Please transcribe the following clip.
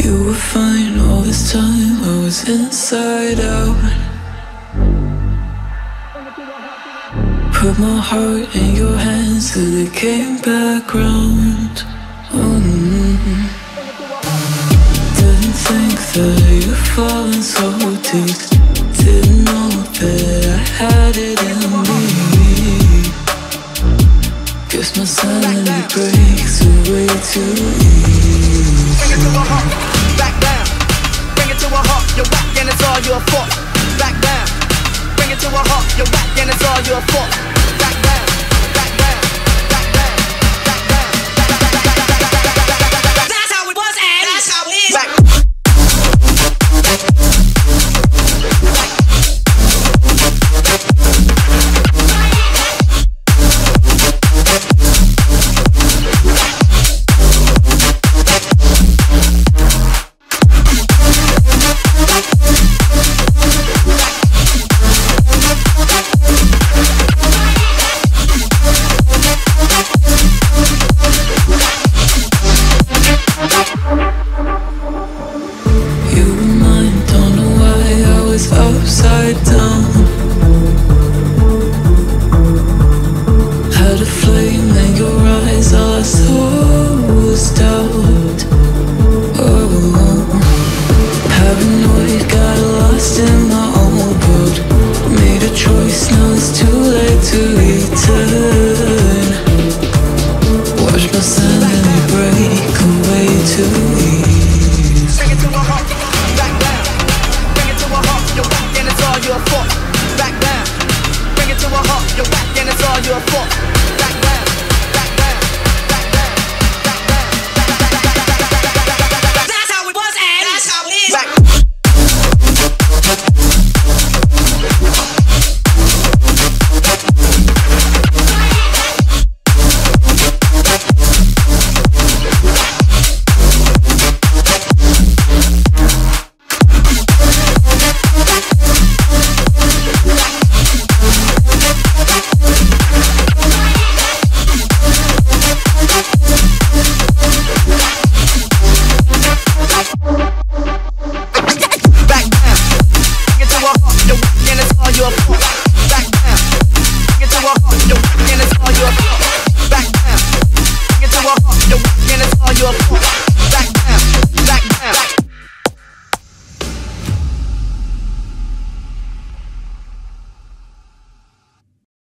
You were fine all this time, I was inside out. Put my heart in your hands till it came back round. Didn't think that you'd fallen so deep. Didn't know that I had it in me. Guess my sanity breaks away too easy. Bring it to a halt, back down. Bring it to a halt, you're whack and it's all your fault. Back down. Bring it to a halt, you're whack and it's all your fault. Back down, back down, back down, back down, back down. That's how it was and that's how it is. Back. Upside down, had a flame in your eyes, all I saw was doubt. Oh, paranoid, got lost in my own world. Made a choice, now it's too late to return. Watch my sanity break away too easy. Bring it to a halt, back down. Bring it to a halt, you're whack and it's all your fault. Back down. Bring it to a halt, you're whack and it's all your fault. Back down, back down, back down, back down, back down. That's how it was and that's how it is. Back. Your fault. Back down. Bring it to a halt, you're whack and it's all your fault.